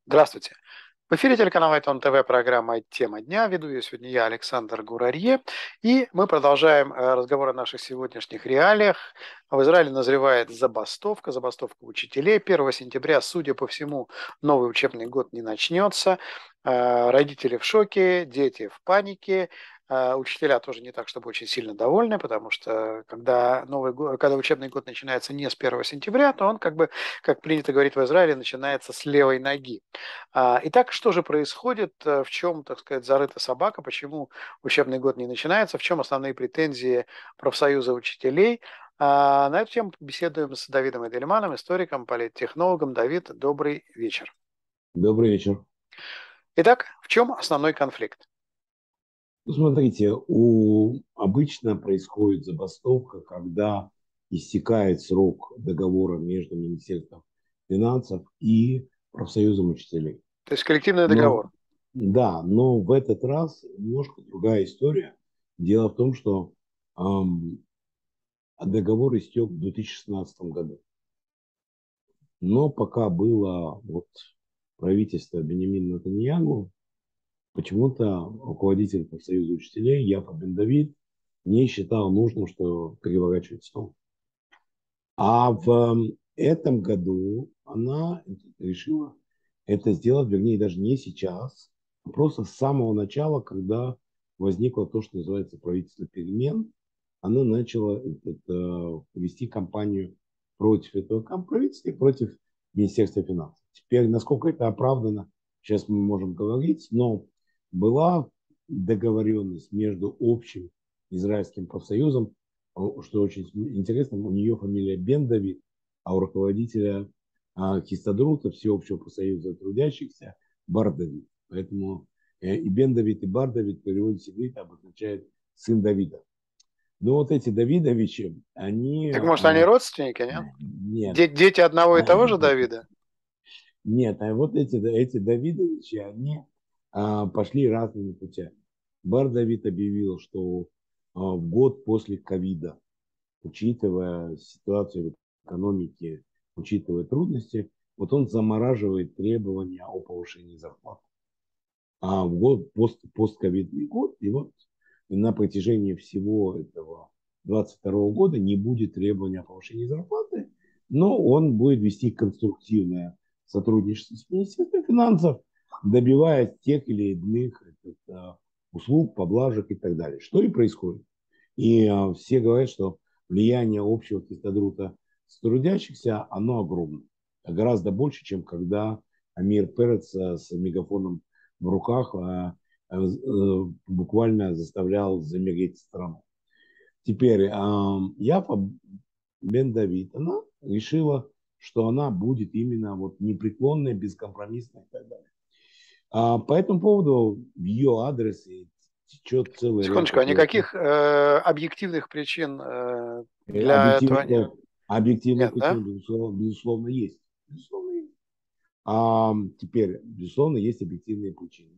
Здравствуйте. В эфире телеканала Айтон ТВ программа «Тема дня». Веду ее сегодня я, Александр Гурарье. И мы продолжаем разговор о наших сегодняшних реалиях. В Израиле назревает забастовка учителей. 1 сентября, судя по всему, новый учебный год не начнется. Родители в шоке, дети в панике. Учителя тоже не так, чтобы очень сильно довольны, потому что когда учебный год начинается не с 1 сентября, то он, как принято говорить в Израиле, начинается с левой ноги. Итак, что же происходит, в чем, так сказать, зарыта собака, почему учебный год не начинается, в чем основные претензии профсоюза учителей? На эту тему беседуем с Давидом Эдельманом, историком, политтехнологом. Давид, добрый вечер. Добрый вечер. Итак, в чем основной конфликт? Ну, смотрите, обычно происходит забастовка, когда истекает срок договора между Министерством финансов и профсоюзом учителей. То есть коллективный Но, договор. да, но в этот раз немножко другая история. Дело в том, что договор истек в 2016 году. Но пока было правительство Беньямина Нетаньяху, почему-то руководитель профсоюза учителей Яфа бен Давид не считал нужным, что переворачивать стол. А в этом году она решила это сделать, вернее, даже не сейчас, а просто с самого начала, когда возникло то, что называется правительство перемен, она начала вести кампанию против этого правительства и против Министерства финансов. Теперь, насколько это оправдано, сейчас мы можем говорить, но была договоренность между общим израильским профсоюзом, что очень интересно, у нее фамилия Бен Давид, а у руководителя Хистадрута, Всеобщего профсоюза трудящихся, Бар Давид. Поэтому и Бен Давид, и Бар Давид в переводе с иврита обозначает сын Давида. Но вот эти Давидовичи, они... Так может, они родственники, нет? Нет. Дети одного и того же Давида? Нет, а вот эти Давидовичи, они пошли разными путями. Бар Давид объявил, что в год после ковида, учитывая ситуацию в экономике, учитывая трудности, вот он замораживает требования о повышении зарплат. А в год, постковидный год, и вот на протяжении всего этого 2022 года не будет требования о повышении зарплаты, но он будет вести конструктивное сотрудничество с Министерством финансов, добиваясь тех или иных услуг, поблажек и так далее. Что и происходит. И все говорят, что влияние общего кислорода с трудящихся, оно огромно. Гораздо больше, чем когда Амир Перец с мегафоном в руках буквально заставлял замереть страну. Теперь Яфа бен Давид, она решила, что она будет именно непреклонная, бескомпромиссная и так далее. По этому поводу в ее адрес течет целый ряд Секундочку, а такого никаких объективных причин для этого нет? объективных Нет, да? причин, безусловно, есть. Безусловно, есть. Теперь, безусловно, есть объективные причины.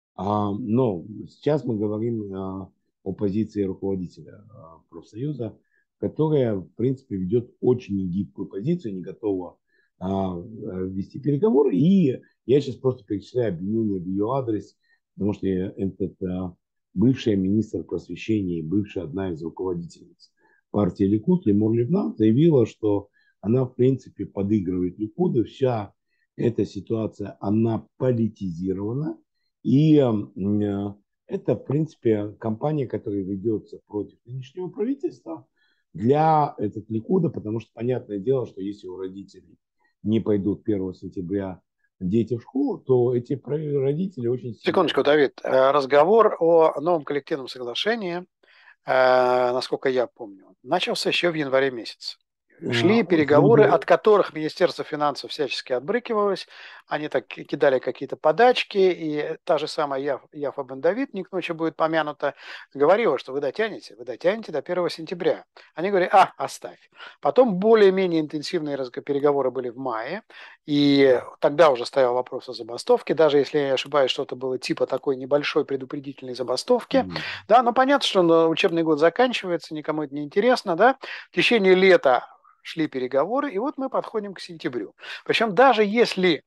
Но сейчас мы говорим о позиции руководителя профсоюза, которая, в принципе, ведет очень негибкую позицию, не готова вести переговоры. И я сейчас просто перечисляю обвинения в ее адрес, потому что этот бывшая министр просвещения и бывшая одна из руководительниц партии Ликуд, Лимор Ливнат, заявила, что она, в принципе, подыгрывает Ликуду. Вся эта ситуация, она политизирована. И это, в принципе, кампания, которая ведется против нынешнего правительства для этого Ликуда, потому что понятное дело, что если у родителей не пойдут 1 сентября дети в школу, то эти родители очень сильно Секундочку, обидятся. Давид. Разговор о новом коллективном соглашении, насколько я помню, начался еще в январе месяце. Шли переговоры, от которых Министерство финансов всячески отбрыкивалось. Они так кидали какие-то подачки, и та же самая Яфа бен Давид, не к ночи будет помянута, говорила, что вы дотянете до 1 сентября. Они говорят, оставь. Потом более-менее интенсивные переговоры были в мае, и тогда уже стоял вопрос о забастовке, даже если я не ошибаюсь, что-то было типа такой небольшой предупредительной забастовки. Да, но понятно, что учебный год заканчивается, никому это не интересно, да. В течение лета шли переговоры, и вот мы подходим к сентябрю. Причем даже если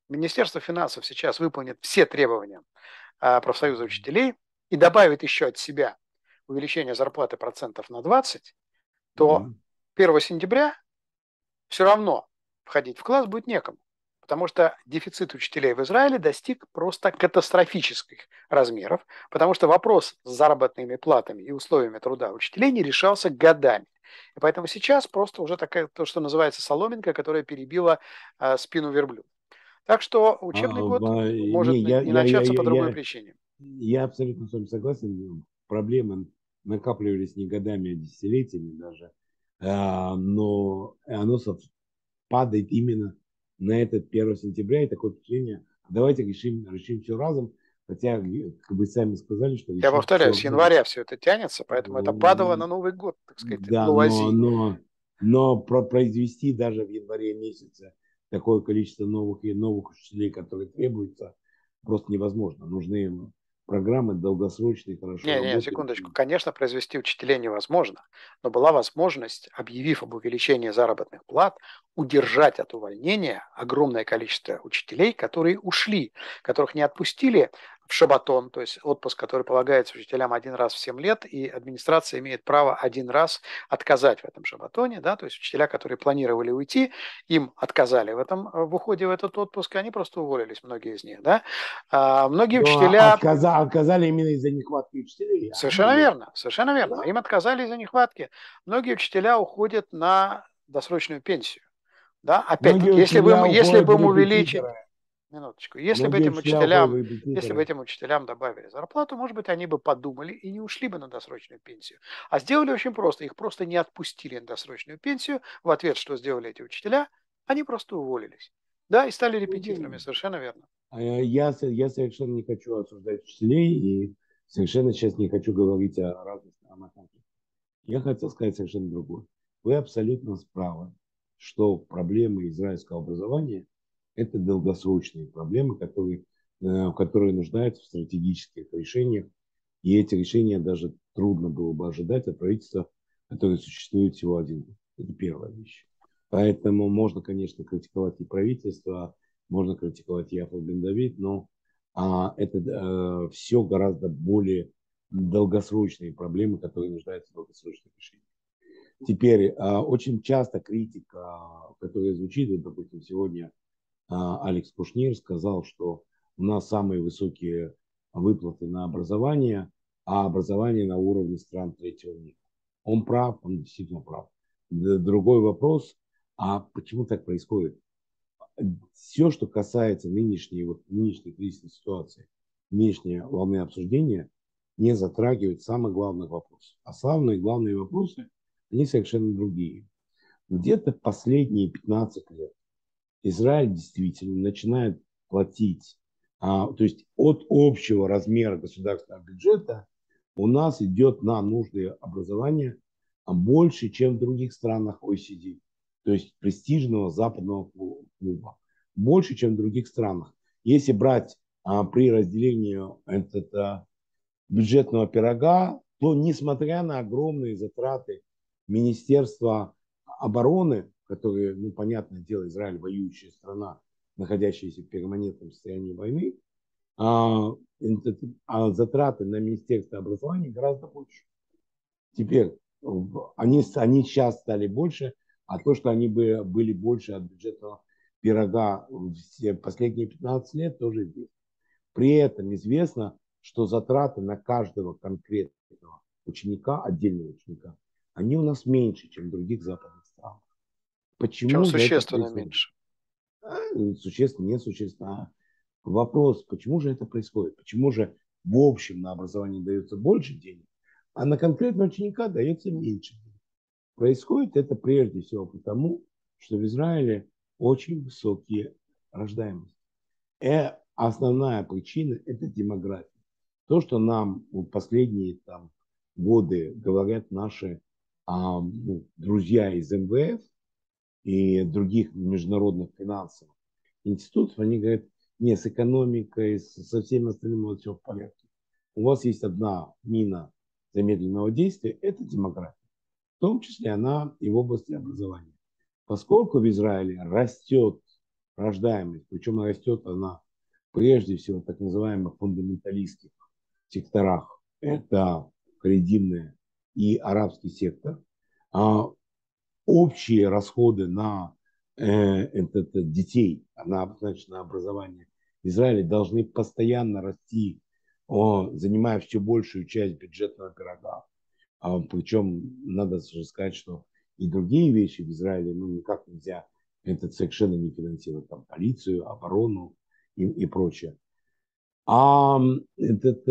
Министерство финансов сейчас выполнит все требования профсоюза учителей и добавит еще от себя увеличение зарплаты процентов на 20, то 1 сентября все равно входить в класс будет некому. Потому что дефицит учителей в Израиле достиг просто катастрофических размеров, потому что вопрос с заработными платами и условиями труда учителей не решался годами. И поэтому сейчас просто уже такая, то, что называется соломинка, которая перебила спину верблюда. Так что учебный год Не, может не начаться по другой причине. я абсолютно с вами согласен. Проблемы накапливались не годами, а десятилетиями даже. Но оно падает именно на этот 1 сентября. И такое впечатление, давайте решим все разом. Хотя, как вы сами сказали, что Я решить повторяю, все с разом. января все это тянется, поэтому это падало на Новый год, так сказать, Да, луази. но произвести даже в январе месяце такое количество новых учителей, которые требуются, просто невозможно. Нужны программы долгосрочные, хорошо Не, работающие. секундочку. Конечно, произвести учителей невозможно, но была возможность, объявив об увеличении заработных плат, удержать от увольнения огромное количество учителей, которые ушли, которых не отпустили в шабатон, то есть отпуск, который полагается учителям один раз в 7 лет, и администрация имеет право один раз отказать в этом шабатоне, да, то есть учителя, которые планировали уйти, им отказали в уходе в этот отпуск, они просто уволились, многие из них, да. Многие Но учителя. отказали именно из-за нехватки учителей. Совершенно верно, совершенно верно. Да. Им отказали из-за нехватки. Многие учителя уходят на досрочную пенсию. Да? Многие Опять-таки, учителя если уходят бы в им увеличить, репетиторы. минуточку, Многие учителя уходят в если бы репетиторы. этим учителям добавили зарплату, может быть, они бы подумали и не ушли бы на досрочную пенсию. А сделали очень просто. Их просто не отпустили на досрочную пенсию. В ответ, что сделали эти учителя, они просто уволились. Да, и стали репетиторами, совершенно верно. Я совершенно не хочу осуждать учителей и совершенно сейчас не хочу говорить о разных сторонах конфликта. Я хотел сказать совершенно другое. Вы абсолютно правы, что проблемы израильского образования – это долгосрочные проблемы, которые нуждаются в стратегических решениях. И эти решения даже трудно было бы ожидать от правительства, которое существует всего один год. Это первая вещь. Поэтому можно, конечно, критиковать и правительство, можно критиковать и Яфа бен Давид, но это все гораздо более долгосрочные проблемы, которые нуждаются в долгосрочных решениях. Теперь, очень часто критика, которая звучит, вот, допустим, сегодня Алекс Кушнир сказал, что у нас самые высокие выплаты на образование, а образование на уровне стран третьего мира. Он прав, он действительно прав. Другой вопрос, а почему так происходит? Все, что касается нынешней кризисной ситуации, нынешней волны обсуждения, не затрагивает самый главный вопрос. А самые главные вопросы, они совершенно другие. Где-то последние 15 лет Израиль действительно начинает платить, то есть от общего размера государственного бюджета у нас идет на нужды образования больше, чем в других странах OECD, то есть престижного западного клуба, больше, чем в других странах. Если брать при разделении бюджетного пирога, то несмотря на огромные затраты Министерства обороны, которые, ну, понятное дело, Израиль воюющая страна, находящаяся в перманентном состоянии войны, а, затраты на Министерство образования гораздо больше. Теперь они сейчас стали больше, а то, что они были больше от бюджетного пирога все последние 15 лет, тоже известно. При этом известно, что затраты на каждого конкретного ученика, отдельного ученика, они у нас меньше, чем в других западных странах. Причем Почему же это существенно происходит? меньше. Существенно, несущественно. Вопрос, почему же это происходит? Почему же в общем на образование дается больше денег, а на конкретного ученика дается меньше денег? Происходит это прежде всего потому, что в Израиле очень высокие рождаемость. Основная причина – это демография. То, что нам в последние годы говорят наши друзья из МВФ и других международных финансовых институтов, они говорят, не, с экономикой, со всем остальным вот все в порядке. У вас есть одна мина замедленного действия – это демография. В том числе она и в области образования. Поскольку в Израиле растет рождаемость. Причем растет она прежде всего в так называемых фундаменталистских секторах. Это харидимный и арабский сектор. А общие расходы на детей, значит, на образование в Израиле должны постоянно расти, занимая все большую часть бюджетного пирога. Причем надо же сказать, что и другие вещи в Израиле, ну, никак нельзя это совершенно не финансировать, там, полицию, оборону и прочее. А этот,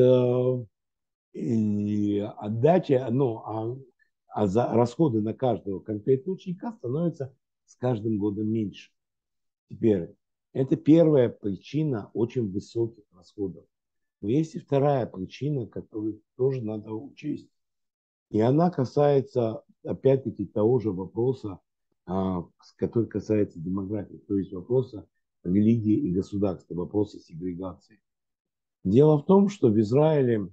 и отдача, ну, за расходы на каждого конкретного ученика становятся с каждым годом меньше. Теперь, это первая причина очень высоких расходов. Но есть и вторая причина, которую тоже надо учесть. И она касается, опять-таки, того же вопроса, который касается демографии, то есть вопроса религии и государства, вопроса сегрегации. Дело в том, что в Израиле,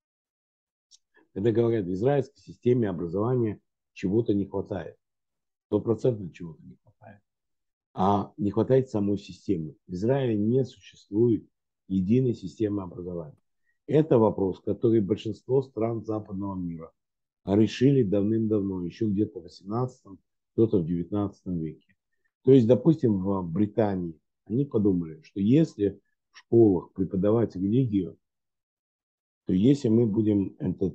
когда говорят, в израильской системе образования чего-то не хватает, 100% чего-то не хватает, а не хватает самой системы. В Израиле не существует единой системы образования. Это вопрос, который большинство стран западного мира решили давным-давно, еще где-то в 18-м, кто-то в 19 веке. То есть, допустим, в Британии они подумали, что если в школах преподавать религию, то если мы будем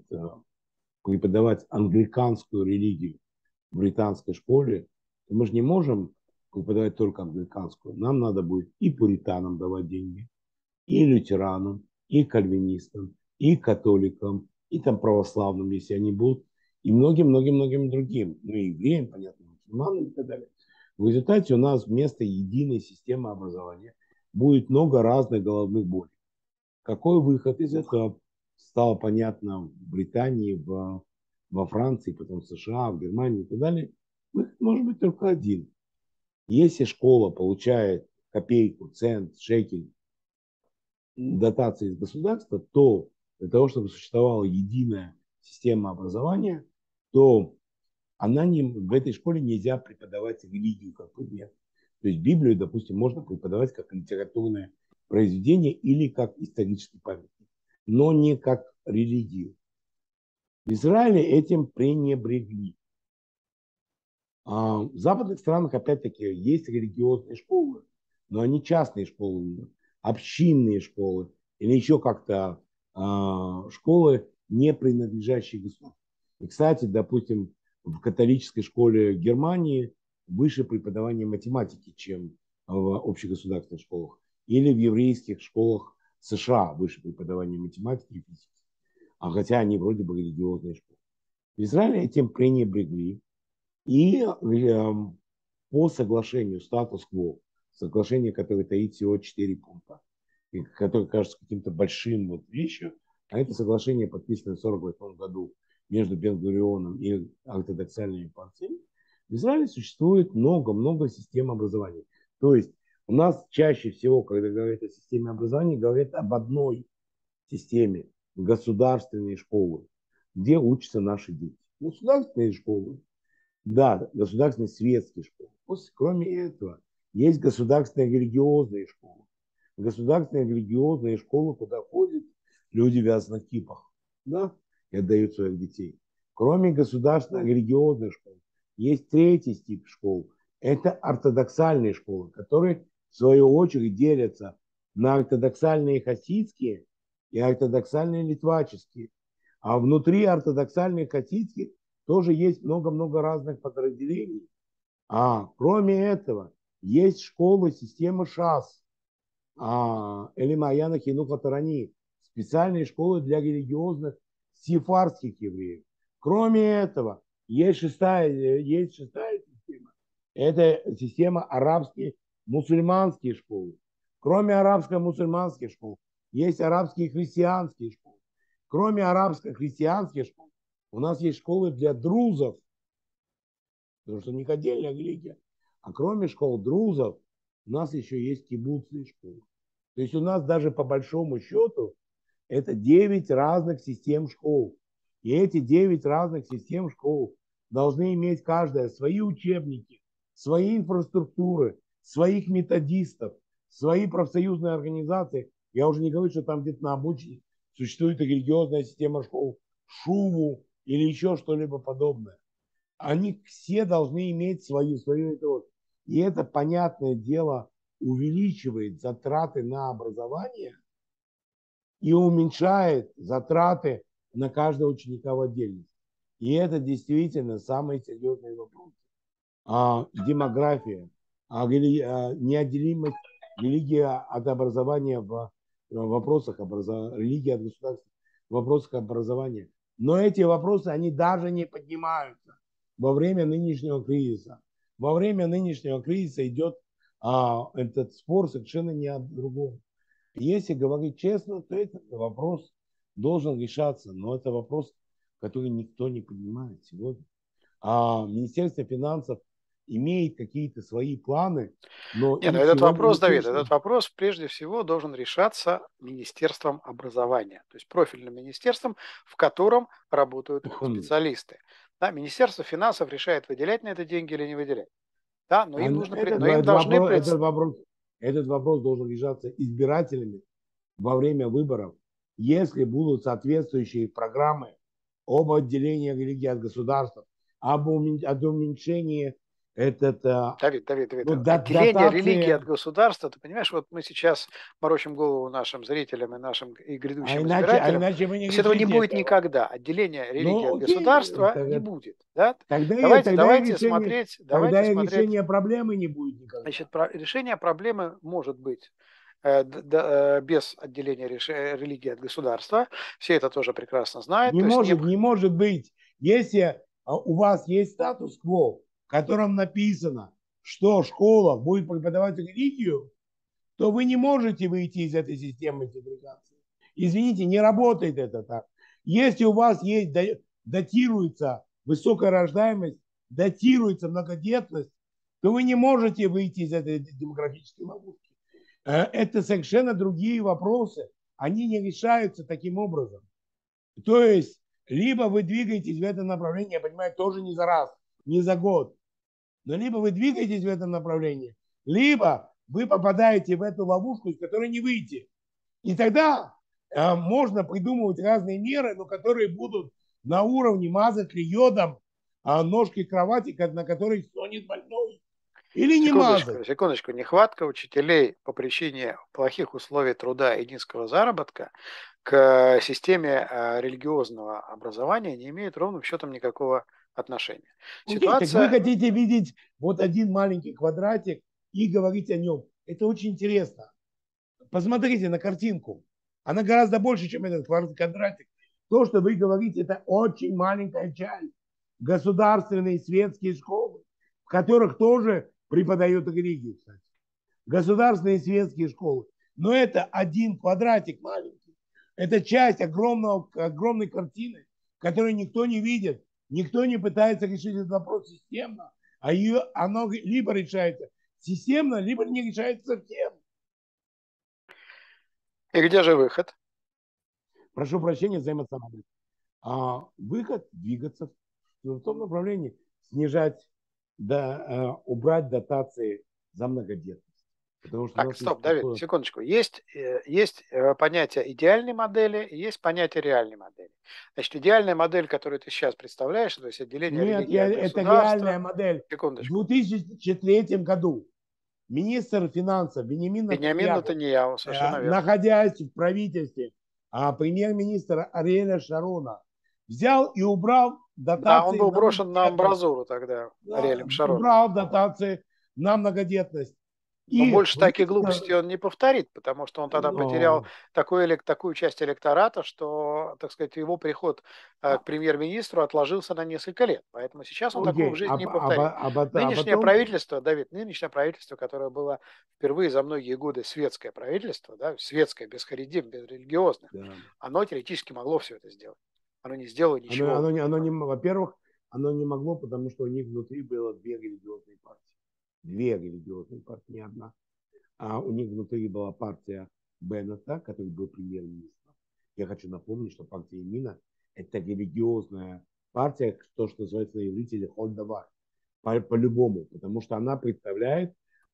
преподавать англиканскую религию в британской школе, то мы же не можем преподавать только англиканскую. Нам надо будет и пуританам давать деньги, и лютеранам, и кальвинистам, и католикам, и там православным, если они будут, и многим-многим-многим другим. Ну и евреям, понятно, мусульманам и так далее. В результате у нас вместо единой системы образования будет много разных головных болей. Какой выход из этого стало понятно в Британии, во Франции, потом в США, в Германии и так далее. Выход может быть только один. Если школа получает копейку, цент, шекель дотации из государства, то для того, чтобы существовала единая система образования, то в этой школе нельзя преподавать религию как предмет. То есть Библию, допустим, можно преподавать как литературное произведение или как исторический памятник, но не как религию. В Израиле этим пренебрегли. В западных странах, опять-таки, есть религиозные школы, но они частные школы, общинные школы или еще как-то школы, не принадлежащие государству. И, кстати, допустим, в католической школе Германии выше преподавание математики, чем в общегосударственных школах. Или в еврейских школах США выше преподавание математики и физики. Хотя они вроде бы религиозные школы. В Израиле этим пренебрегли. И по соглашению статус-кво, соглашение, которое таит всего 4 пункта, и которое кажется каким-то большим вещью, а это соглашение подписано в 1948 году между Бен-Гурионом и ортодоксальными партиями, в Израиле существует много-много систем образования. То есть у нас чаще всего, когда говорят о системе образования, говорят об одной системе: государственные школы, где учатся наши дети. Государственные школы, да, государственные светские школы. Кроме этого, есть государственные религиозные школы. Государственные религиозные школы, куда ходят люди в вязаных кипах, да, и отдают своих детей. Кроме государственных религиозных школ, есть третий тип школ. Это ортодоксальные школы, которые, в свою очередь, делятся на ортодоксальные хасидские и ортодоксальные литваческие. А внутри ортодоксальных хасидских тоже есть много-много разных подразделений. Кроме этого, есть школы системы ШАС, Элимаяна Хинуха Тарани, специальные школы для религиозных сефардских евреев. Кроме этого, есть шестая система. Это система арабские мусульманские школы. Кроме арабско-мусульманских школ, есть арабские христианские школы. Кроме арабско-христианских школ, у нас есть школы для друзов, потому что у них отдельная религия. А кроме школ друзов, у нас еще есть кибуцные школы. То есть у нас даже по большому счету это 9 разных систем школ. И эти 9 разных систем школ должны иметь каждая свои учебники, свои инфраструктуры, своих методистов, свои профсоюзные организации. Я уже не говорю, что там где-то на обочине существует религиозная система школ, ШУВУ или еще что-либо подобное. Они все должны иметь свою методику. И это, понятное дело, увеличивает затраты на образование и уменьшает затраты на каждого ученика в отдельности. И это действительно самый серьезный вопрос. Демография, неотделимость религии от образования в вопросах религии от государства в вопросах образования. Но эти вопросы, они даже не поднимаются во время нынешнего кризиса. Во время нынешнего кризиса идет этот спор совершенно не о другом. Если говорить честно, то этот вопрос должен решаться, но это вопрос, который никто не поднимает сегодня. Министерство финансов имеет какие-то свои планы, но Не, ну им этот сегодня вопрос, не Давид, слышно. этот вопрос прежде всего должен решаться Министерством образования, то есть профильным министерством, в котором работают специалисты. Да, Министерство финансов решает, выделять на это деньги или не выделять. Да, но им нужно, но им должны Этот вопрос должен решаться избирателями во время выборов, если будут соответствующие программы об отделении религии от государства, об уменьшении Давид, отделение религии от дотации. государства, ты понимаешь, вот мы сейчас морочим голову нашим зрителям и нашим и грядущим избирателям, Иначе вы то не есть этого не решите будет это. никогда. Отделение религии Ну, от окей, государства не будет. Да? тогда, тогда и Давайте смотреть. решения проблемы не будет Значит, никогда. решение проблемы может быть без отделения религии от государства. Все это тоже прекрасно знают. То есть Не может быть. Если у вас есть статус-кво, в котором написано, что школа будет преподавать религию, то вы не можете выйти из этой системы сегрегации. Извините, не работает это так. Если у вас есть, датируется высокая рождаемость, датируется многодетность, то вы не можете выйти из этой демографической ловушки. Это совершенно другие вопросы. Они не решаются таким образом. То есть, либо вы двигаетесь в этом направлении, я понимаю, тоже не за раз, не за год, но либо вы двигаетесь в этом направлении, либо вы попадаете в эту ловушку, из которой не выйти. И тогда можно придумывать разные меры, но которые будут на уровне мазать ли йодом ножки кровати, на которой стонет больной. Или не мазать. Секундочку. Нехватка учителей по причине плохих условий труда и низкого заработка к системе религиозного образования не имеет ровным счетом никакого отношения. Окей, так вы Ситуация... хотите видеть вот один маленький квадратик и говорить о нем. Это очень интересно. Посмотрите на картинку. Она гораздо больше, чем этот квадратик. То, что вы говорите, это очень маленькая часть. Государственные светские школы, в которых тоже преподают религию, кстати. Государственные светские школы. Но это один квадратик маленький. Это часть огромной картины, которую никто не видит. Никто не пытается решить этот вопрос системно. Оно либо решается системно, либо не решается совсем. И где же выход? Прошу прощения за эмоциональность. Выход двигаться в том направлении, снижать, убрать дотации за многодетность. Потому что у Так, нас есть стоп, Давид, секундочку. Есть понятие идеальной модели и есть понятие реальной модели. Значит, идеальная модель, которую ты сейчас представляешь, то есть отделение Нет, религии от это государства. реальная модель. В Секундочку. 2003 году министр финансов Беньямин Беньямин Нетаньяху, Нетаньяху, совершенно верно. находясь в правительстве премьер-министра Ариэля Шарона, взял и убрал Да, он дотации был на брошен на многодетность. амбразуру тогда Ариэлем Шароном. Убрал дотации на многодетность. Но И больше таких глупостей он не повторит, потому что он тогда потерял такую часть электората, что, так сказать, его приход к премьер-министру отложился на несколько лет. Поэтому сейчас он такого в окей, жизни не повторит. Нынешнее потом правительство, Давид, нынешнее правительство, которое было впервые за многие годы светское правительство, да, светское, без харидим, без религиозных, да, оно теоретически могло все это сделать. Оно не сделало ничего. во-первых, оно не могло, потому что у них внутри было две религиозные партии. Две религиозные партии, не одна. У них внутри была партия Беннета, который был премьер-министром. Я хочу напомнить, что партия Емина – это религиозная партия, то, что называется на иврите хольдавар, по-любому, потому что она представляет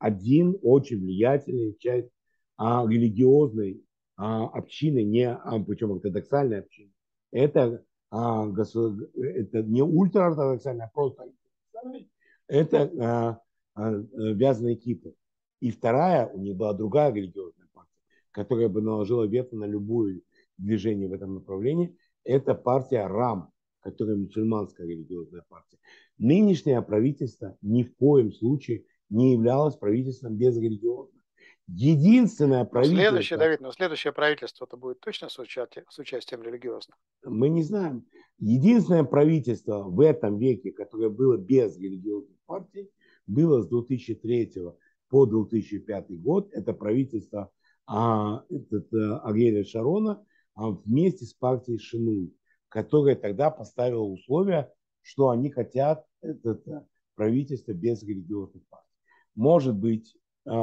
один очень влиятельный часть религиозной общины, причем ортодоксальной общины. Это, это не ультраортодоксальная, а просто ортодоксальная. Это вязаные кипы. И вторая, у них была другая религиозная партия, которая бы наложила вето на любое движение в этом направлении. Это партия РАМ, которая мусульманская религиозная партия. Нынешнее правительство ни в коем случае не являлось правительством безрелигиозным. Единственное Но следующее, правительство, Давид, но следующее правительство-то будет точно с участием религиозных. мы не знаем, единственное правительство в этом веке, которое было без религиозных партий, было с 2003 по 2005 год. Это правительство Ариэля Шарона вместе с партией Шинуй, которая тогда поставила условия, что они хотят это правительство без религиозных партий. Может быть,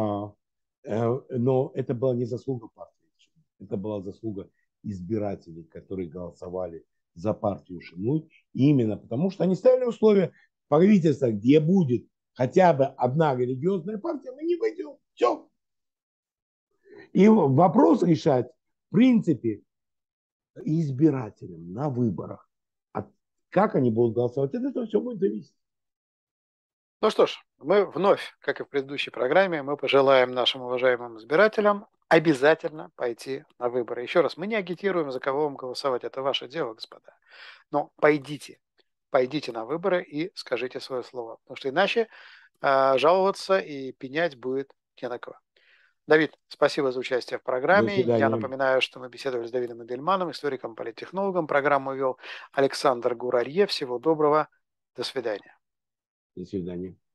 но это была не заслуга партии. Это была заслуга избирателей, которые голосовали за партию Шинуй, именно потому что они ставили условия правительства, где будет хотя бы одна религиозная партия, мы не войдем. Все. И вопрос решать, в принципе, избирателям на выборах. Как они будут голосовать, от этого все будет зависеть. Ну что ж, мы вновь, как и в предыдущей программе, мы пожелаем нашим уважаемым избирателям обязательно пойти на выборы. Еще раз, мы не агитируем, за кого вам голосовать, это ваше дело, господа. Но пойдите на выборы и скажите свое слово, потому что иначе жаловаться и пенять будет не на кого. Давид, спасибо за участие в До программе. Я свидания. напоминаю, что мы беседовали с Давидом Эдельманом, историком-политтехнологом. Программу вел Александр Гурарье. Всего доброго. До свидания. До свидания.